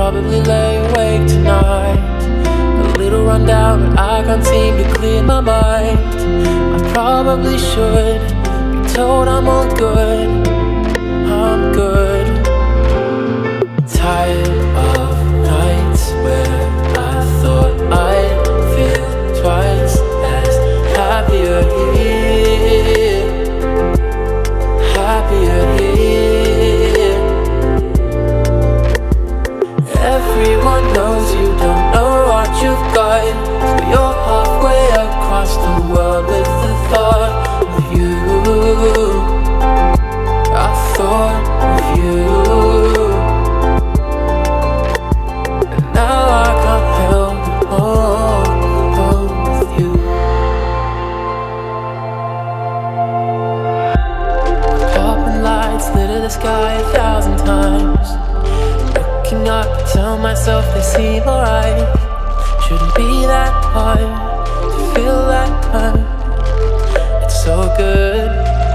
probably lay awake tonight, a little run down, but I can't seem to clear my mind. I probably should be told I'm all good, I'm good. Tired of nights where I thought I'd feel twice as happier here, happier here. Everyone knows you don't know what you've got, so you're halfway across the world with the thought of you. I thought of you. The sky 1,000 times, looking up, I tell myself they seem alright. Shouldn't be that hard to feel that hurt. It's so good.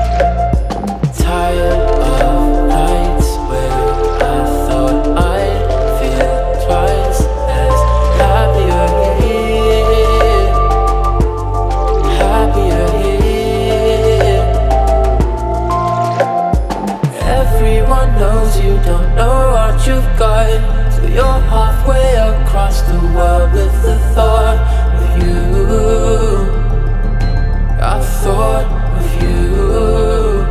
Tired of nights where I thought I'd feel twice as happier here, happier here. Everyone knows you don't know what you've got, so you're halfway across the world with the thought of you. I thought of you.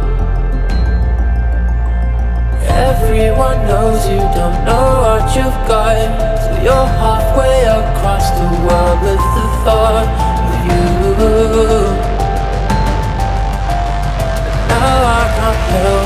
Everyone knows you don't know what you've got, so you're halfway across the world with the thought of you. Now I can't help